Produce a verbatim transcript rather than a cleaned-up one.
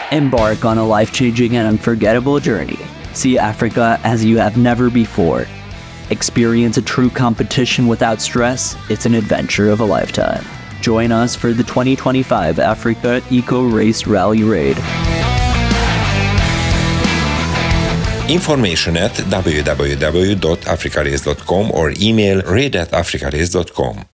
Embark on a life-changing and unforgettable journey. See Africa as you have never before. Experience a true competition without stress. It's an adventure of a lifetime. Join us for the twenty twenty-five Africa Eco Race Rally Raid. Information at w w w dot africa race dot com or email raid at africa race dot com.